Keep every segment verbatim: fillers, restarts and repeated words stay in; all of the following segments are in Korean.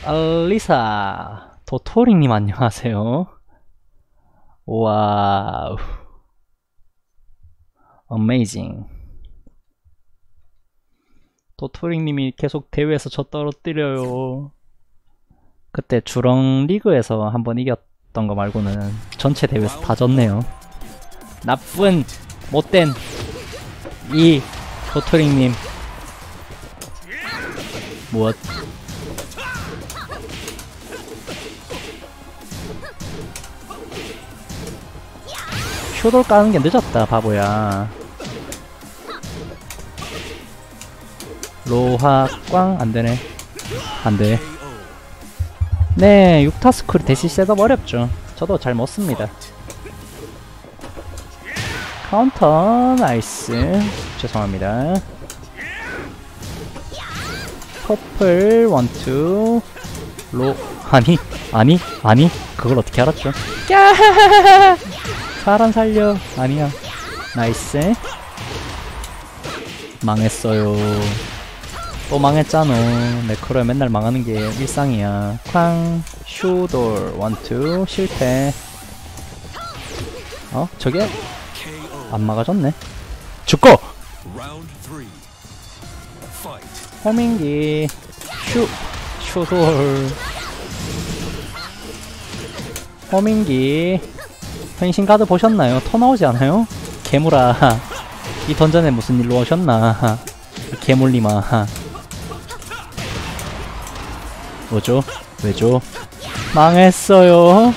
알리사 도토리님 안녕하세요. 와우 어메이징. 도토리님이 계속 대회에서 저 떨어뜨려요. 그때 주렁 리그에서 한번 이겼던 거 말고는 전체 대회에서 다 졌네요. 나쁜 못된 이 도토리님. 무엇? 쇼돌 까는 게 늦었다 바보야. 로하 꽝 안되네. 안돼. 네, 육타스쿨 대시 셋업 어렵죠. 저도 잘 못씁니다. 카운터 나이스. 죄송합니다. 퍼플 원투 로 아니 아니 아니 그걸 어떻게 알았죠? 야 사람 살려. 아니야. 나이스. 망했어요. 또 망했잖아. 매크로에 맨날 망하는 게 일상이야. 쾅 슈돌 원투 실패. 어? 저게 안 막아줬네. 죽고! 호밍기 슈 슈돌 호밍기 변신카드 보셨나요? 토 나오지 않아요? 개물아 이 던전에 무슨 일로 오셨나? 개물리마. 뭐죠? 왜죠? 망했어요.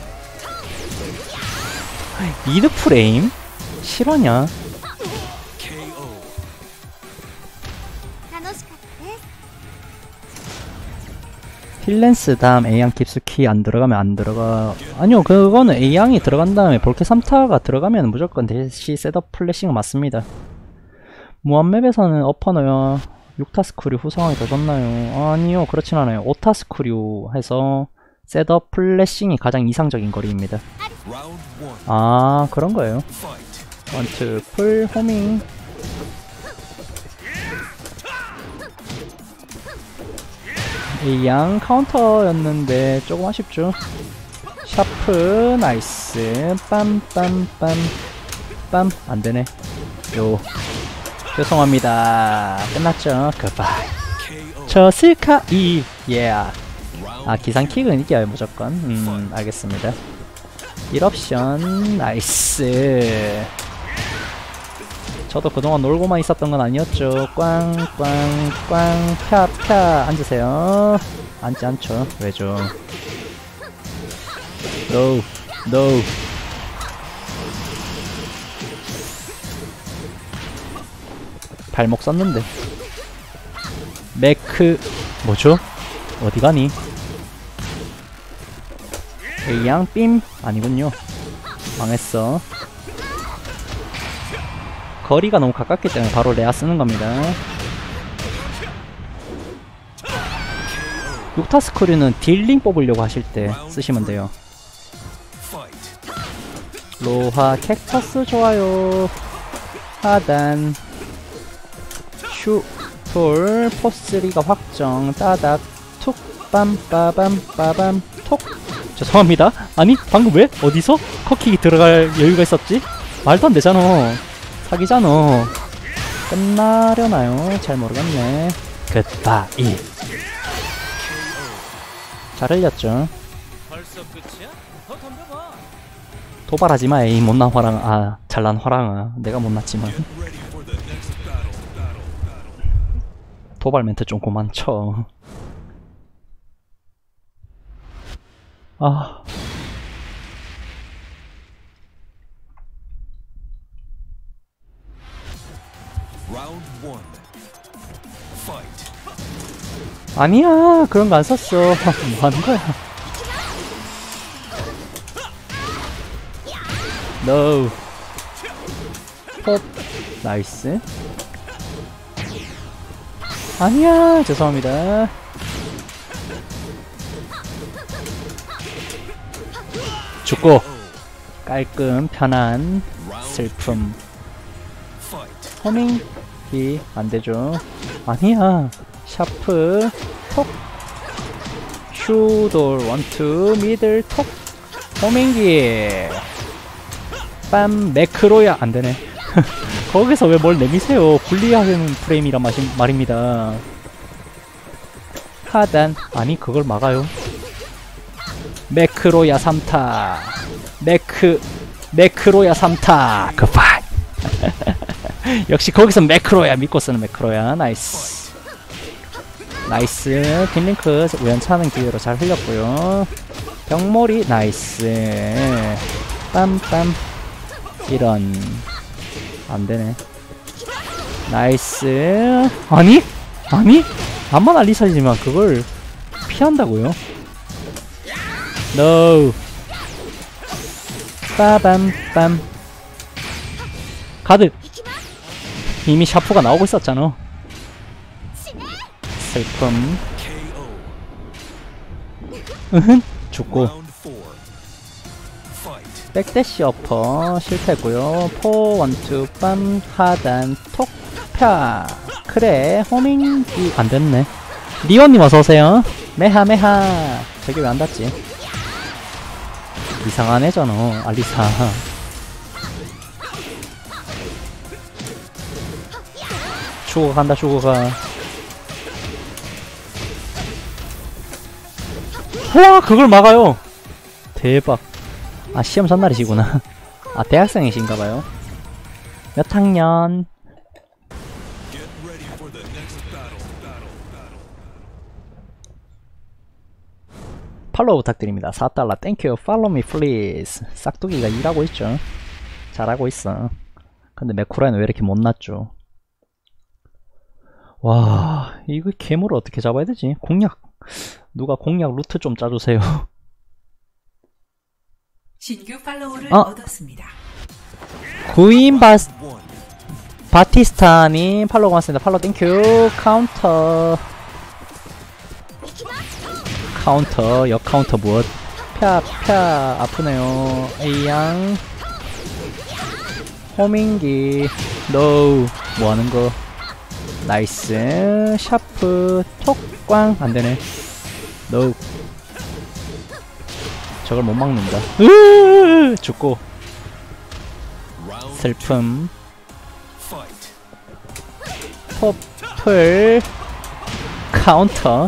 이득 프레임? 실화냐? 힐렌스 다음 A양 깁스키 안 들어가면 안 들어가. 아니요, 그거는 A양이 들어간 다음에 볼케 삼 타가 들어가면 무조건 대시 셋업 플래싱은 맞습니다. 무한맵에서는 어퍼너요 육 타 스크류 후성하기 더 좋나요? 아니요, 그렇진 않아요. 오 타 스크류 해서 셋업 플래싱이 가장 이상적인 거리입니다. 아, 그런 거예요. 원투 풀 호밍. A양 카운터였는데 조금 아쉽죠. 샤프 나이스. 빰빰빰 빰 안되네. 요 죄송합니다. 끝났죠. 굿바이. 저 슬카 이 예. 아, 기상킥은 이겨요 무조건. 음 알겠습니다. 일 옵션 나이스. 저도 그동안 놀고만 있었던 건 아니었죠. 꽝꽝꽝 펴펴. 앉으세요. 앉지 않죠. 왜죠? 노 노. 발목 썼는데. 매크 뭐죠? 어디가니? A양 빔 아니군요. 망했어. 거리가 너무 가깝기 때문에 바로 레아 쓰는 겁니다. 육 타 스크류는 딜링 뽑으려고 하실 때 쓰시면 돼요. 로하 캡처스 좋아요. 하단 슈 돌 포스리가 확정. 따닥 툭 빰빠밤 빠밤 톡. 죄송합니다. 아니 방금 왜? 어디서? 커킥이 들어갈 여유가 있었지? 말도 안 되잖아. 사기잖아. 끝나려나요? 잘 모르겠네. 굿바이. 잘 흘렸죠. 도발하지마 에이 못난 화랑. 아 잘난 화랑아. 내가 못났지만 도발 멘트 좀 그만 쳐. 아 아니야 그런 거 안 썼어. 뭐 하는 거야? 노. 폿 나이스. 아니야 죄송합니다. 죽고 깔끔 편한 슬픔. 호밍기 안되죠. 아니야 샤프 톡. 슈돌 원투 미들 톡 호밍기 빰 매크로야 안되네. 거기서 왜 뭘 내미세요. 불리하는 프레임이란 마시, 말입니다. 하단 아니 그걸 막아요. 매크로야 삼 타 매크 매크로야 삼 타 굿바이. 역시 거기서 매크로야 믿고 쓰는 매크로야. 나이스 나이스. 빈링크 우연찮은 기회로 잘 흘렸고요. 병몰이 나이스. 빰빰 이런 안되네. 나이스. 아니? 아니? 암만 알리사지만 그걸 피한다고요? 노. 빠밤빰. 가드. 이미 샤프가 나오고 있었잖아. 슬픔. 으흔 죽고. 백대시 어퍼 실패고요. 포 원투 빰 하단 톡펴. 그래 호밍이 안됐네. 리온님 어서오세요. 메하 메하. 저기 왜 안닿지? 이상한 애잖아 알리사. 죽어간다 죽어가. 와 그걸 막아요. 대박. 아 시험 전날이시구나. 아 대학생이신가봐요. 몇 학년? 팔로우 부탁드립니다. 사 달러 땡큐. 팔로우 미 플리즈. 싹두기가 일하고 있죠. 잘하고 있어. 근데 메쿠라는 왜 이렇게 못났죠? 와 이거 괴물을 어떻게 잡아야 되지? 공략 누가 공략 루트 좀 짜주세요. 신규 팔로우를 어? 얻었습니다. 구인 바 바티스타님 팔로우 고맙습니다. 팔로우 땡큐. 카운터 카운터 역 카운터 무엇? 펴펴 아프네요. A양 호밍기 노우 뭐하는거. 나이스. 샤프 톡광 안되네. 노우 저걸 못 막는다. 으으으으 죽고. 슬픔. 퍼플 카운터.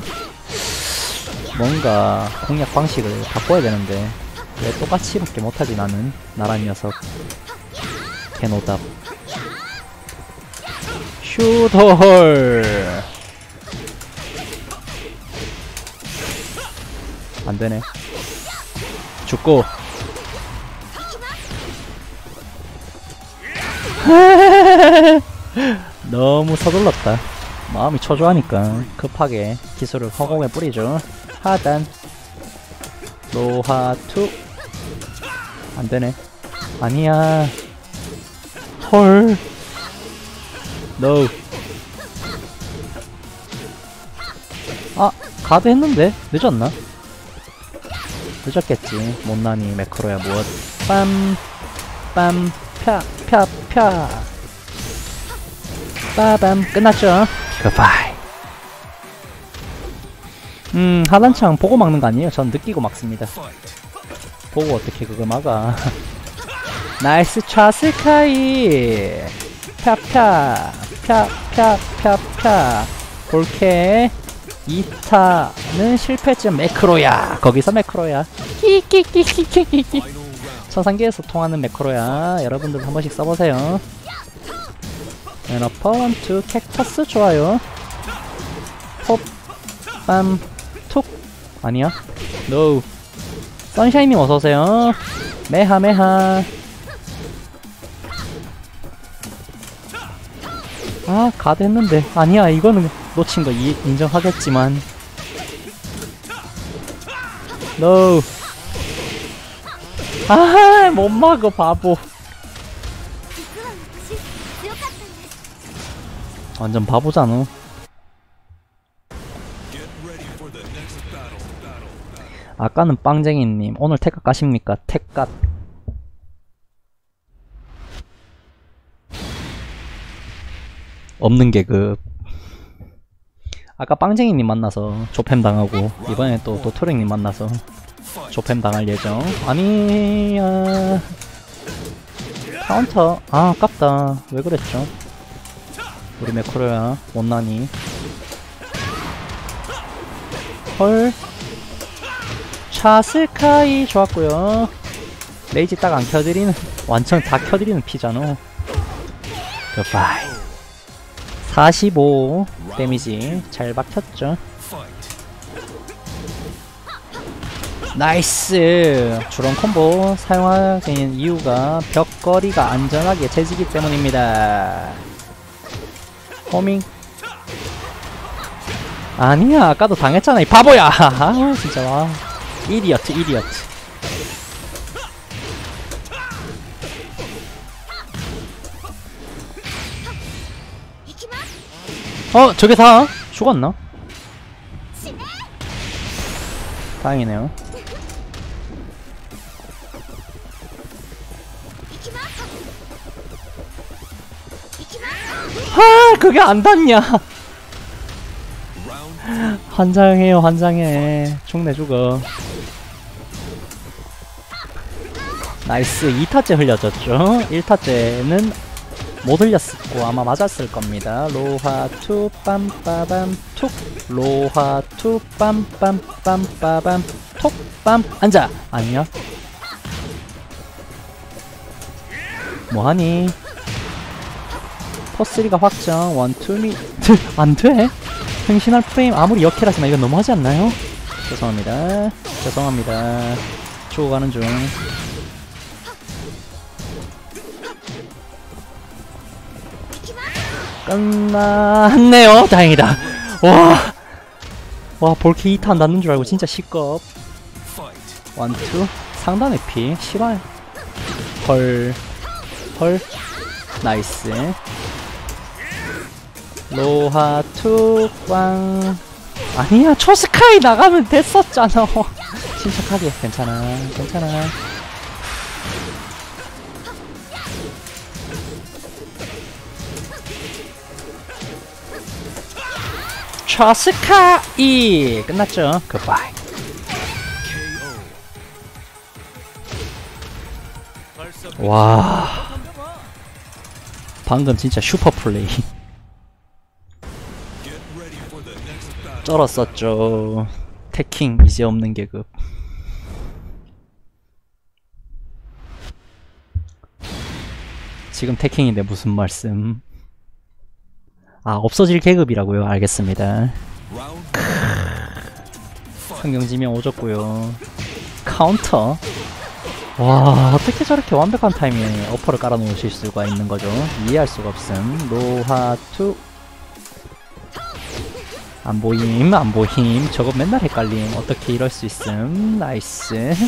뭔가 공략 방식을 바꿔야 되는데 왜 똑같이밖에 못하지 나는. 나란 녀석. 개노답. 슈돌 안되네. 죽고. 너무 서둘렀다. 마음이 초조하니까 급하게 기술을 허공에 뿌리죠. 하단 로하투 안되네. 아니야. 헐 노. 아 가드 했는데 늦었나? 늦었겠지. 못나니 매크로야 무엇. 빰 빰 펴 펴 펴 빠밤 끝났죠. 굿바이. 음 하단창 보고 막는 거 아니에요. 전 느끼고 막습니다. 보고 어떻게 그걸 막아. 나이스 차스카이. 펴펴 펴펴 펴펴 볼케. 이 타는 실패쯤 매크로야. 거기서 매크로야. 끼끼끼끼끼끼. 천상계에서 통하는 매크로야. 여러분들 한 번씩 써보세요. 에너퍼 원투 캡터스 좋아요. pop빰 툭 아니야? 노. 선샤인님 어서오세요. 메하 메하. 아 가드 했는데 아니야. 이거는 놓친 거 이, 인정하겠지만 노. 아 못 막어 바보. 완전 바보잖아. 아까는 빵쟁이님 오늘 택각 가십니까? 택각 없는 계급. 아까 빵쟁이님 만나서 조팸 당하고 이번엔 또 도토랭님 만나서 조팸 당할 예정. 아니야. 카운터. 아 아깝다. 왜 그랬죠? 우리 메코로야 못나니. 헐. 차스카이 좋았고요. 레이지 딱 안 켜드리는, 완전 다 켜드리는 피잖아. 굿바이. 사십오 데미지 잘 박혔죠. 나이스. 주런 콤보 사용하는 이유가 벽거리가 안전하게 채지기 때문입니다. 호밍. 아니야 아까도 당했잖아 이 바보야. 아 진짜 와. 이디어트 이디어트. 어 저게 다 죽었나? 다행이네요. 아 그게 안 닿냐. 환장해요 환장해. 죽네 죽어. 나이스. 이 타째 흘려졌죠. 일 타째는 못 흘렸고 아마 맞았을 겁니다. 로하 투 빰빠밤 툭. 로하 투 빰빰빰빠밤 톡 빰. 앉아. 아니야. 뭐하니? 퍼쓰리가 확정. 원 투미. 안돼. 행신할 프레임 아무리 역해라지만 이건 너무하지 않나요? 죄송합니다. 죄송합니다. 죽어가는 중. 끝났네요. 다행이다. 와. 와 볼케 이 탄 닿는 줄 알고 진짜 시겁. 원투. 상단의 피. 실화야. 헐. 헐. 나이스. 로하 투 꽝. 아니야 초스카이 나가면 됐었잖아. 침착하게. 괜찮아 괜찮아. 초스카이 끝났죠. 굿바이. 와 방금 진짜 슈퍼 플레이. 쩔었었죠. 태킹 이제 없는 계급. 지금 태킹인데 무슨 말씀. 아 없어질 계급이라고요. 알겠습니다. 성경지명 오졌고요. 카운터. 와 어떻게 저렇게 완벽한 타이밍에 어퍼를 깔아놓으실 수가 있는 거죠. 이해할 수가 없음. 로하투. 안보임 안보임. 저거 맨날 헷갈림. 어떻게 이럴 수 있음. 나이스.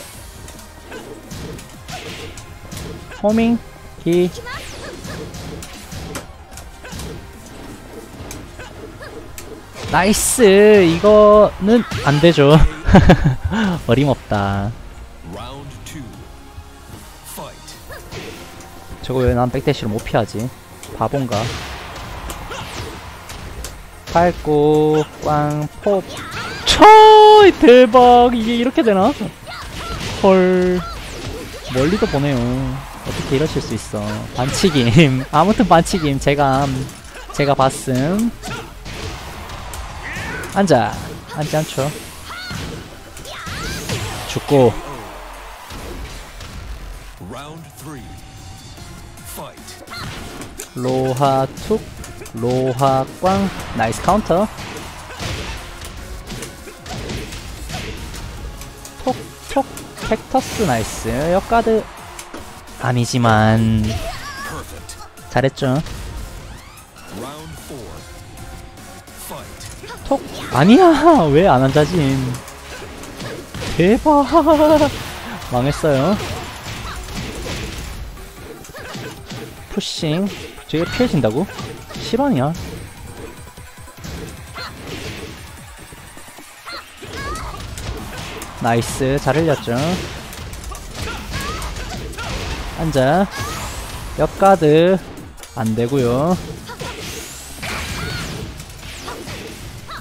호밍 히. 나이스. 이거는 안되죠. 어림없다. 저거 왜 난 백대시를 못 피하지? 바본가? 밟고 꽝 포. 쳐 대박. 이게 이렇게 되나? 헐. 멀리도 보네요. 어떻게 이러실 수 있어. 반칙임. 아무튼 반칙임. 제가 제가 봤음. 앉아. 앉지 않죠. 죽고. 로하 툭. 로하 꽝. 나이스 카운터. 톡톡. 팩터스 나이스. 역가드 아니지만 잘했죠. 톡. 아니야. 왜 안 앉아짐. 대박. 망했어요. 푸싱. 저게 피해진다고? 실화냐? 나이스. 잘 흘렸죠. 앉아. 역가드 안되고요.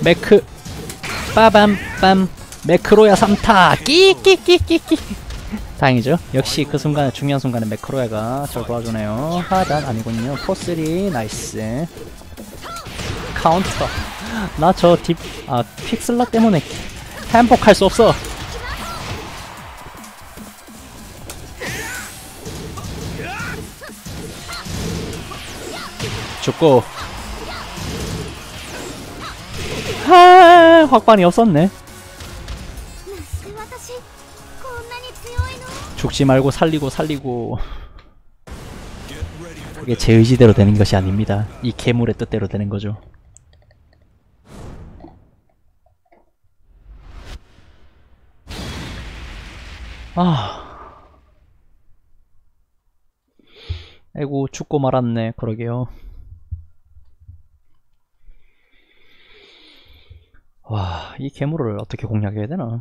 매크 빠밤 빰 매크로야 삼 타 끼끼끼끼끼. 다행이죠. 역시 그 순간에 중요한 순간에 매크로야가 절 도와주네요. 하단 아니군요. 포쓰리 나이스. 카운터. 나 저 딥 아 픽슬라 때문에 행복할 수 없어. 죽고. 하 확반이 없었네. 죽지 말고 살리고 살리고. 그게 제 의지대로 되는 것이 아닙니다. 이 괴물의 뜻대로 되는 거죠. 아, 아이고 죽고 말았네. 그러게요. 와, 이 괴물을 어떻게 공략해야 되나?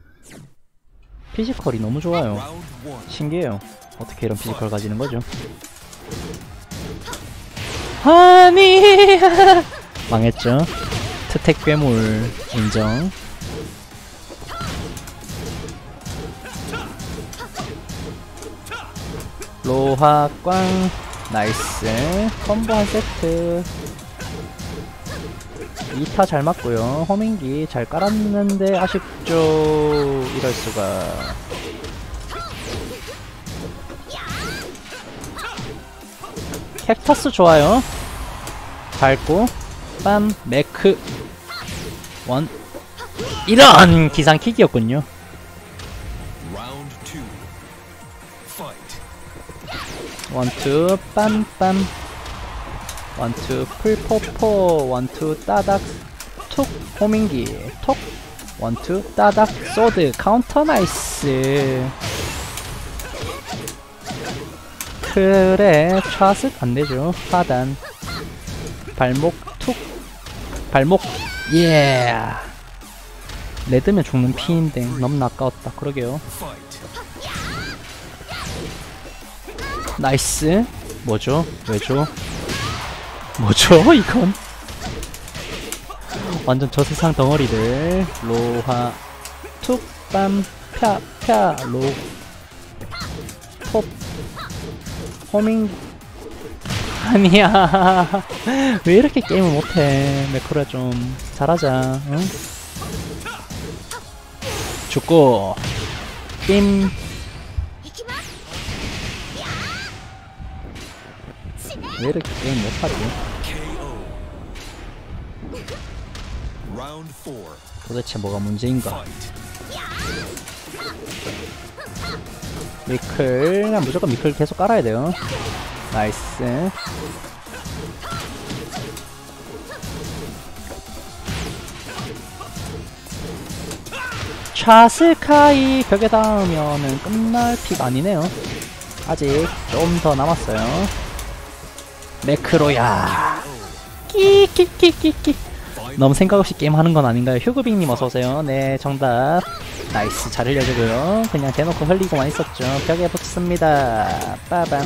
피지컬이 너무 좋아요. 신기해요. 어떻게 이런 피지컬 가지는 거죠? 아니 망했죠. 트택 괴물 인정. 로하꽝 나이스. 컴보 한 세트. 이 타 잘 맞고요. 호밍기 잘 깔았는데 아쉽죠. 이럴수가. 캡터스 좋아요. 밟고 빰 매크 원. 이런 기상킥이었군요. 원투 빰빰 원투 풀포포 원투 따닥 툭 호밍기 톡 원투 따닥 소드 카운터 나이스. 그래 좌습 안되죠. 하단 발목 툭 발목 예. 레드면 죽는 피인데 너무 아까웠다. 그러게요. 나이스. 뭐죠? 왜죠? 뭐죠? 이건 완전 저 세상 덩어리들. 로하 툭빰 펴펴 로 톱 호밍. 아니야 왜 이렇게 게임을 못해. 매크로야 좀 잘하자. 응? 죽고 게임. 왜 이렇게 게임 못하지? 도대체 뭐가 문제인가? 미클 무조건 미클 계속 깔아야 돼요. 나이스. 차스카이 벽에 닿으면은 끝날 픽 아니네요. 아직 좀 더 남았어요. 매크로야 끼끼끼끼끼. 너무 생각 없이 게임 하는 건 아닌가요? 휴그빅님 어서오세요. 네 정답. 나이스 잘 흘려주고요. 그냥 대놓고 흘리고만 있었죠. 벽에 붙습니다. 빠밤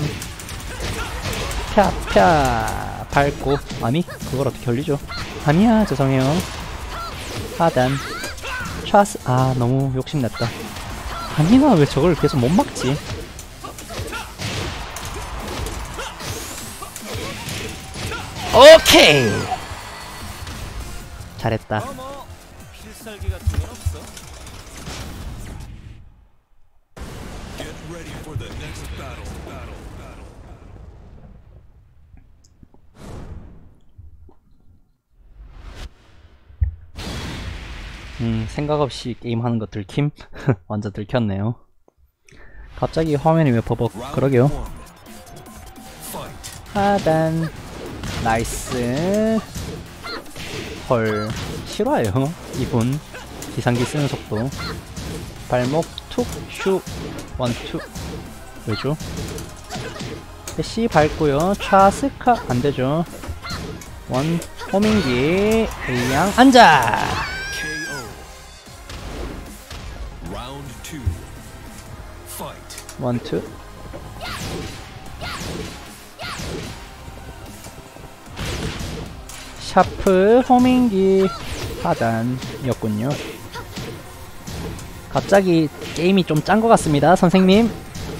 펴펴 밟고. 아니 그걸 어떻게 흘리죠? 아니야 죄송해요. 하단 샤스. 아 너무 욕심냈다. 아니 나 왜 저걸 계속 못 막지? 오케이 잘했다. 음 생각 없이 게임하는 거 들킴? 완전 들켰네요. 갑자기 화면이 왜 버벅. 그러게요. 하단 나이스. 헐 싫어요 이분. 기상기 쓰는 속도. 발목 툭 슈 원투. 왜죠? C 밟고요. 좌스카 안되죠. 원 호밍기 A양 앉아. 원투 샤프 호밍기 하단이었군요. 갑자기 게임이 좀 짠 것 같습니다, 선생님.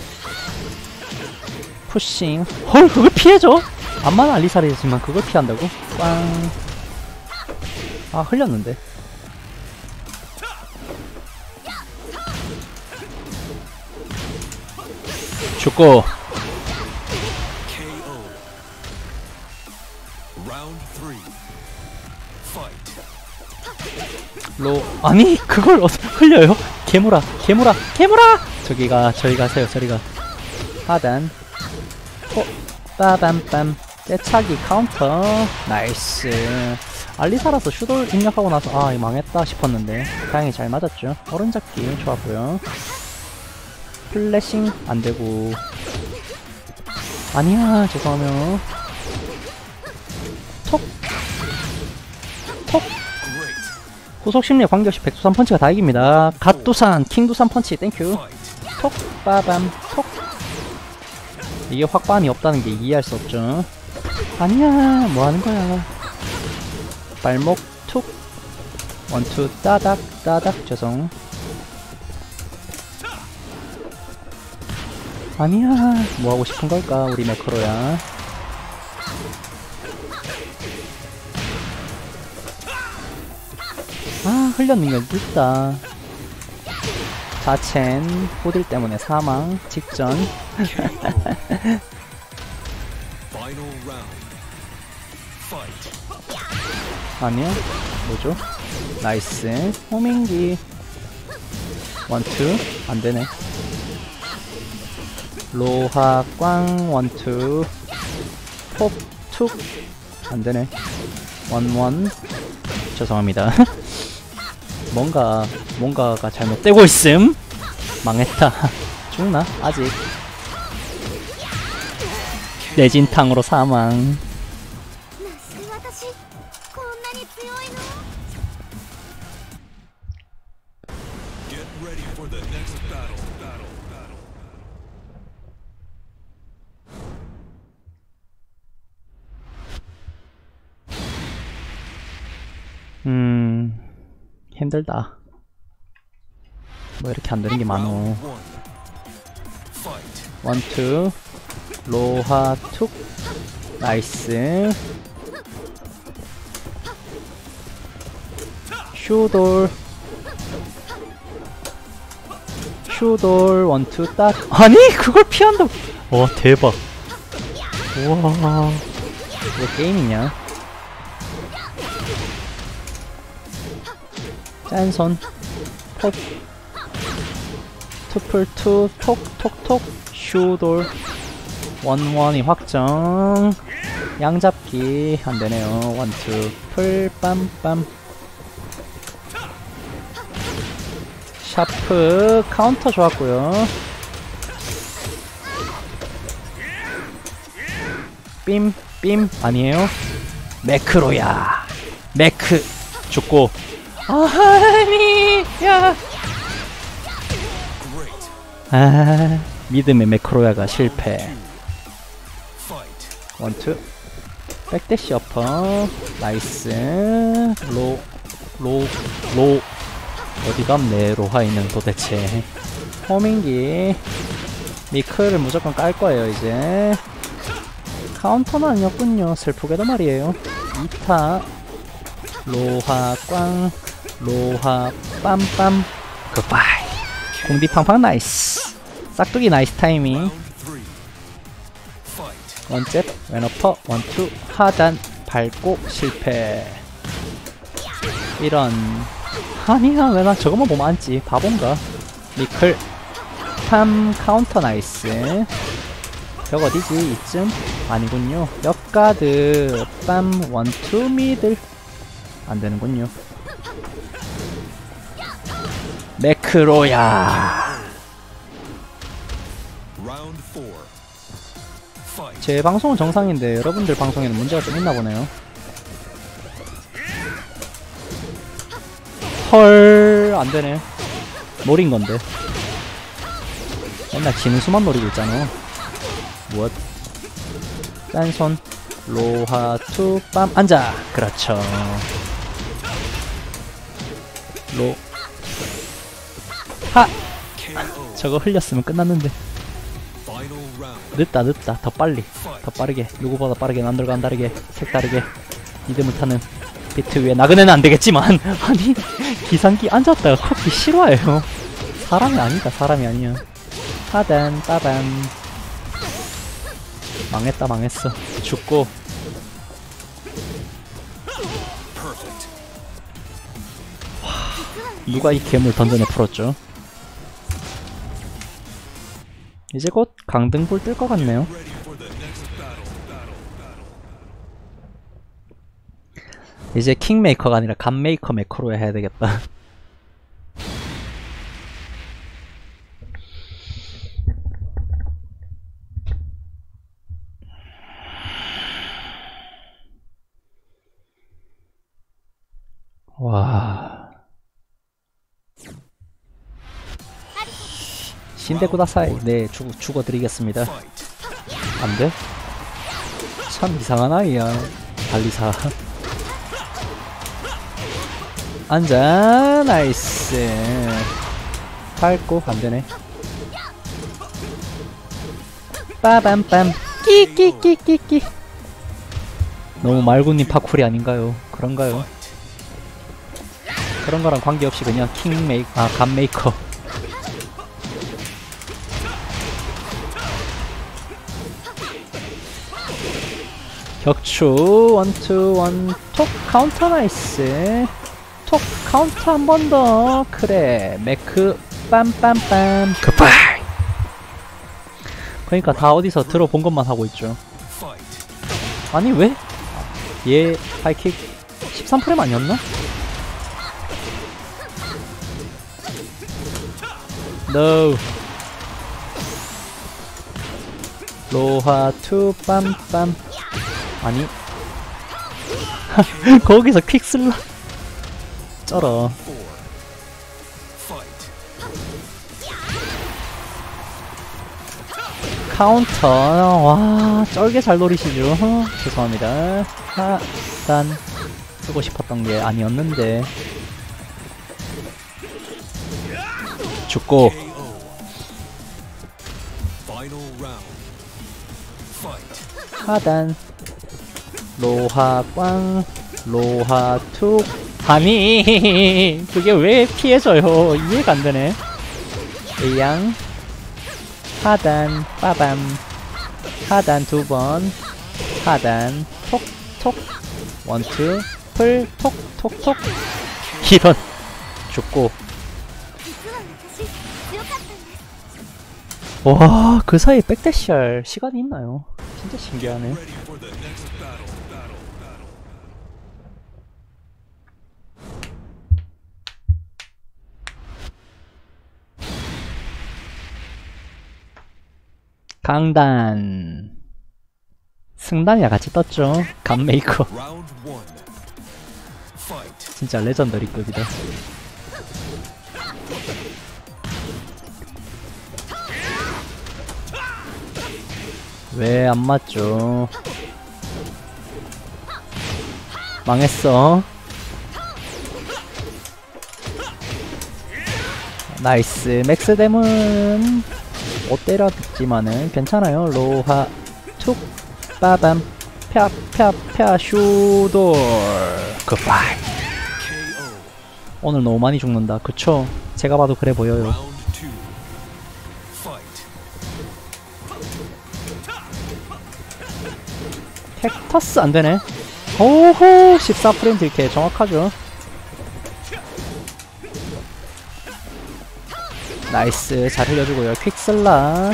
푸싱. 헐, 그걸 피해줘? 암만 알리사리지만 그걸 피한다고? 꽝. 아, 흘렸는데. 죽고. 로. 아니, 그걸 어서 흘려요? 개무라, 개무라, 개무라! 저기가, 저리 가세요, 저리가. 하단. 호, 빠밤빰. 떼차기 카운터. 나이스. 알리사라서 슈돌 입력하고 나서, 아, 이거 망했다 싶었는데. 다행히 잘 맞았죠. 오른잡기 좋았고요. 플래싱 안되고. 아니야, 죄송하며. 톡. 톡. 후속심리 관계없이 백두산 펀치가 다 이깁니다. 갓두산, 킹두산 펀치, 땡큐. 톡, 빠밤, 톡. 이게 확반이 없다는 게 이해할 수 없죠. 아니야, 뭐 하는 거야. 발목, 툭. 원투, 따닥, 따닥, 죄송. 아니야, 뭐 하고 싶은 걸까, 우리 매크로야. 아, 흘렸는 게 늦다. 자첸, 호들 때문에 사망, 직전. 아니야, 뭐죠? 나이스. 호밍기. 원투, 안되네. 로하, 꽝, 원투. 폭, 툭, 안되네. 원원. 죄송합니다. 뭔가 뭔가가 잘못되고 있음. 망했다. 죽나? 아직. 내진탕으로 사망. 음... 힘들다. 뭐 이렇게 안되는 게 많어. 원투. 로하 툭. 나이스. 슈돌. 슈돌. 원투 딱. 아니, 그걸 피한다고. 와, 대박. 우와, 이거 게임이냐? 짠손. 톡. 투플투. 톡톡톡. 슈돌. 원원이 확정. 양잡기 안되네요. 원투. 풀. 빰빰. 샤프. 카운터 좋았고요. 빔. 빔. 아니에요. 매크로야. 매크. 죽고. 아니, 야. 아, 믿음의 매크로야가 실패. 원투. 백대시 어퍼. 나이스. 로, 로, 로. 어디 갔네, 로하이는 도대체. 호밍기. 미크를 무조건 깔 거예요, 이제. 카운터는 아니었군요. 슬프게도 말이에요. 이 타. 로하 꽝. 로하 빰빰. 굿바이. 공디팡팡 나이스. 싹두기 나이스 타이밍. 원잽 왼어퍼 원투. 하단 밟고 실패. 이런. 아니야, 왜 나 저것만 보면 안지. 바본가. 미클 팜. 카운터 나이스. 벽 어디지? 이쯤? 아니군요. 역가드 빰. 원투 미들. 안되는군요. 매크로야. 제 방송은 정상인데 여러분들 방송에는 문제가 좀 있나보네요. 헐, 안되네. 노린건데 맨날 지는 수만 노리고 있잖아. 무엇? 딴손. 로하 투 빰. 앉아. 그렇죠. 로. 하! 저거 흘렸으면 끝났는데. 늦다 늦다. 더 빨리 더 빠르게, 누구보다 빠르게, 남들과 안 다르게 색다르게 리듬을 타는 비트 위에 나그네는 안되겠지만 아니 기상기 앉았다가 커피 실화예요. 사람이 아니다. 사람이 아니야. 하단 빠밤. 망했다 망했어. 죽고. 와, 누가 이 괴물 던전에 풀었죠? 이제 곧 강등불 뜰 것 같네요. 이제 킹메이커가 아니라 갓메이커 메커로 해야 되겠다. 와. 신데쿠다사이. 네, 죽, 죽어드리겠습니다. 안돼? 참 이상한 아이야 달리사. 앉아. 나이스. 밟고 안되네. 빠밤빰. 끼끼끼끼끼. 너무 말구님 파쿠리 아닌가요? 그런가요? 그런 거랑 관계없이 그냥 킹메이커, 아 갓메이커. 격추. 원투 원톡 카운터. 나이스. 톡 카운터 한 번 더. 그래. 메크 빰빰빰. 굿바이. 그러니까 다 어디서 들어본 것만 하고 있죠. 아니 왜? 얘 하이킥 십삼 프레임 아니었나? No. 로하 투 빰빰. 아니 거기서 퀵슬라 쩔어. 카운터. 와 쩔게 잘 노리시죠. 죄송합니다. 하단 쓰고 싶었던 게 아니었는데. 죽고. 하단 로하꽝 로하 툭. 아니 그게 왜 피해져요? 이해가 안되네. A양 하단 빠밤. 하단 두번. 하단 톡톡. 원투 풀 톡톡톡. 이런. 죽고. 와, 그 사이에 백대시 할 시간이 있나요? 진짜 신기하네. 강단. 승단이랑 같이 떴죠. 갓메이커. 진짜 레전더리급이다. 왜 안 맞죠? 망했어. 나이스. 맥스댐은 못 때려듣지만은 괜찮아요. 로하 툭 빠밤 펴펴펴 슈돌. 굿바이. 오늘 너무 많이 죽는다. 그쵸? 제가 봐도 그래 보여요. 텍터스 안되네. 오호. 십사 프레임 딜캐 정확하죠. 나이스. 잘 흘려주고요. 퀵슬라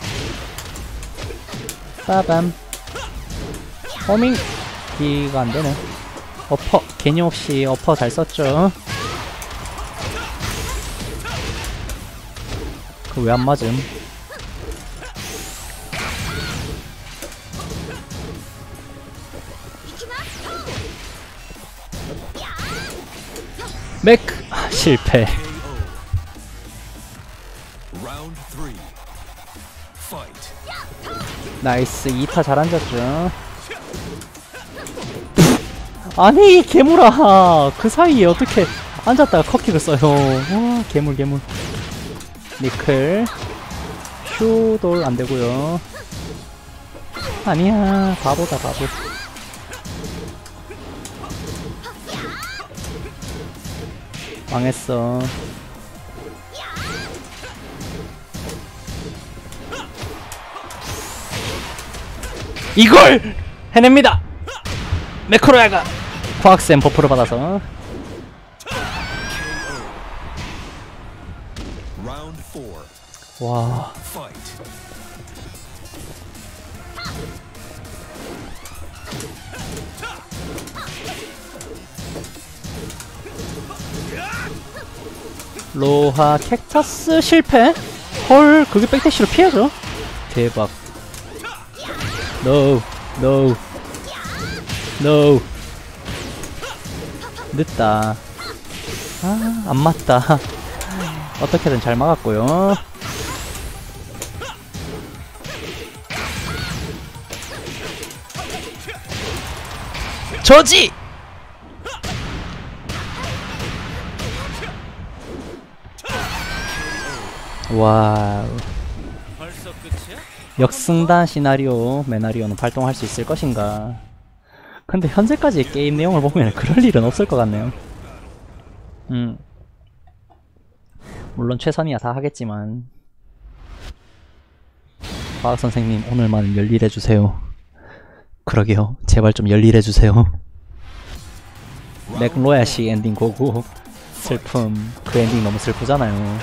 빠밤. 허밍 기가 안되네. 어퍼 개념 없이 어퍼 잘 썼죠. 그 왜 안 맞음? 맥 실패. 나이스. 이 타 잘 앉았죠. 아니 개물아 그 사이에 어떻게. 앉았다가 컷킥을 써요. 와, 괴물 괴물. 니클 슈돌 안되고요. 아니야, 바보다 바보. 망했어. 이걸 해냅니다. 매크로야가 과학쌤 버프를 받아서. 와. 로하 캡터스 실패? 헐, 그게 백대시로 피하죠? 대박. No, no, no. 늦다. 아, 안 맞다. 어떻게든 잘 막았고요. 저지! 와우. 역승단 시나리오 메나리오는 발동할 수 있을 것인가. 근데 현재까지 게임 내용을 보면 그럴 일은 없을 것 같네요. 음. 물론 최선이야 다 하겠지만. 과학선생님 오늘만은 열일해주세요. 그러게요, 제발 좀 열일해주세요. 맥로야씨 엔딩 고고. 슬픔. 그 엔딩 너무 슬프잖아요.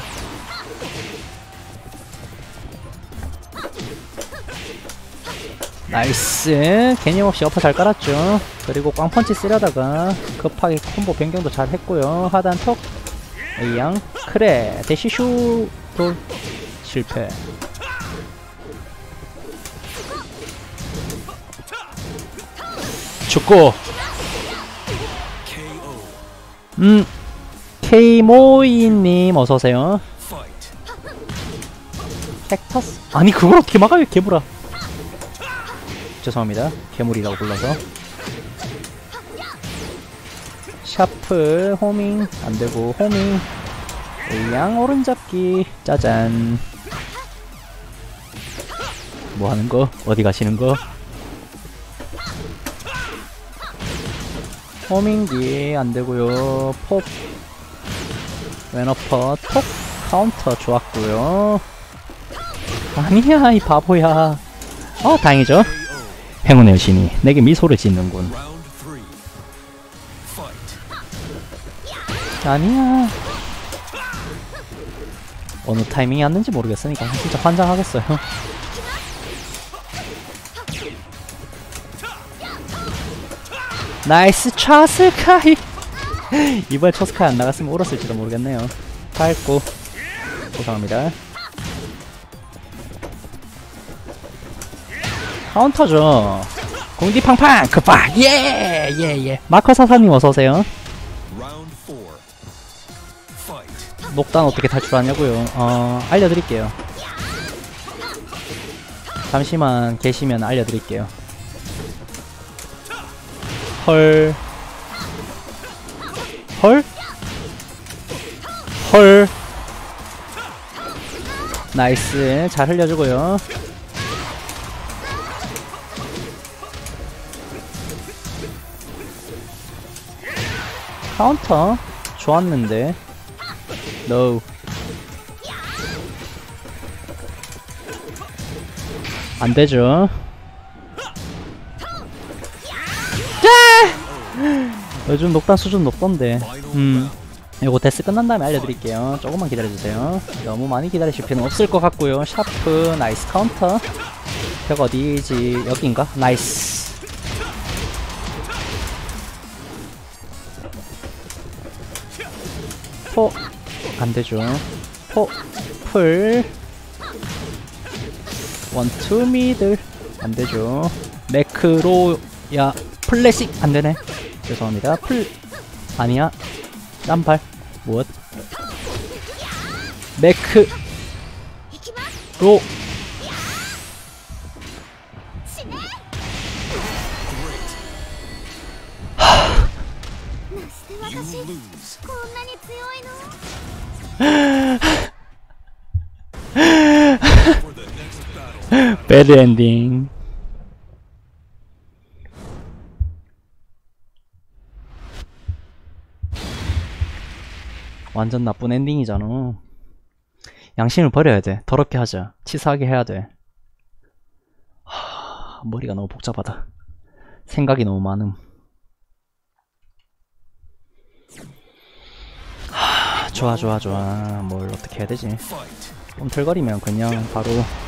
나이스. 개념없이 어퍼 잘 깔았죠. 그리고 꽝펀치 쓰려다가 급하게 콤보 변경도 잘 했고요. 하단 톡 A양 크레 대시슈 돌 실패. 죽고. 음 케이모이님 어서오세요. 캡터스 아니 그걸 어떻게 막아요 개물아. 죄송합니다, 괴물이라고 불러서. 샤프 호밍 안되고 호밍 A양 오른잡기 짜잔. 뭐하는거? 어디 가시는거? 호밍기 안되고요. 폭 왼어퍼 톡 카운터 좋았고요. 아니야 이 바보야. 어 다행이죠. 행운의 여신이 내게 미소를 짓는군. 아니야. 어느 타이밍이 왔는지 모르겠으니까 진짜 환장하겠어요. 나이스 차스카이. 이번에 차스카이 안 나갔으면 울었을지도 모르겠네요. 밝고 죄송합니다. 카운터죠. 공디 팡팡 급박. 예! 예! 예! 마커 사사님 어서오세요. 녹단 어떻게 탈출하냐고요? 어... 알려드릴게요. 잠시만 계시면 알려드릴게요. 헐... 헐? 헐... 나이스. 잘 흘려주고요. 카운터 좋았는데. No. 안되죠. 요즘 녹단 수준 높던데. 음 이거 데스 끝난 다음에 알려드릴게요. 조금만 기다려주세요. 너무 많이 기다리실 필요는 없을 것 같고요. 샤프 나이스 카운터. 벽 어디지? 여기인가? 나이스. 포 안되죠. 포 풀 원투 미들 안되죠. 매크로야 플래식 안되네. 죄송합니다. 풀 아니야. 딴발 무엇? 매크 로 You lose. こんなに強いの？ 배드 엔딩. 완전 나쁜 엔딩이잖아. 양심을 버려야 돼. 더럽게 하자. 치사하게 해야 돼. 하, 머리가 너무 복잡하다. 생각이 너무 많음. 하, 좋아 좋아 좋아. 뭘 어떻게 해야 되지? 꿈틀거리면 그냥 바로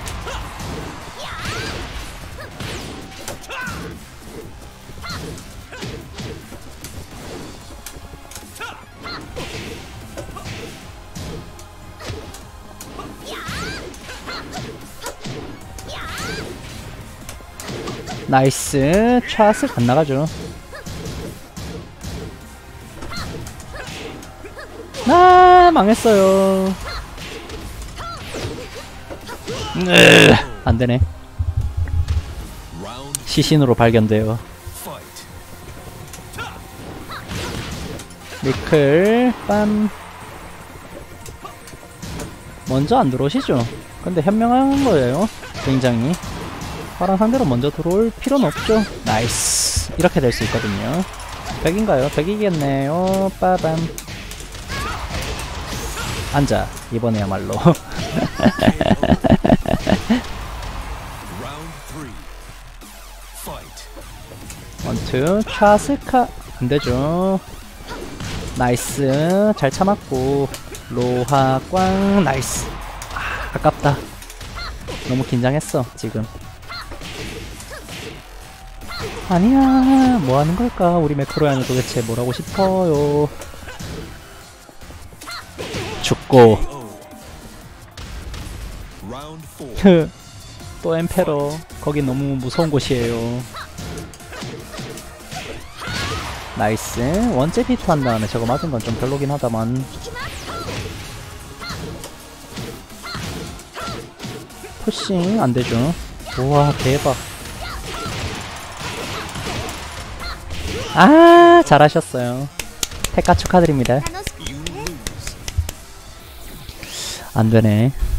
나이스. 샷을 안 나가죠. 아, 망했어요. 으, 안 되네. 시신으로 발견돼요. 미클 빰. 먼저 안 들어오시죠? 근데 현명한 거예요. 굉장히. 파란 상대로 먼저 들어올 필요는 없죠. 나이스. 이렇게 될 수 있거든요. 백인가요? 백이겠네요. 빠밤. 앉아. 이번에야말로. 원투. 차스카. 안되죠. 나이스. 잘 참았고. 로하 꽝. 나이스. 아, 아깝다. 너무 긴장했어 지금. 아니야, 뭐 하는 걸까? 우리 매크로야는 도대체 뭘 하고 싶어요? 죽고. 또 엠페러. 거긴 너무 무서운 곳이에요. 나이스. 원잽 히트 한 다음에 저거 맞은 건 좀 별로긴 하다만. 푸싱 안 되죠. 우와, 대박. 아, 잘하셨어요. 택가 축하드립니다. 안 되네.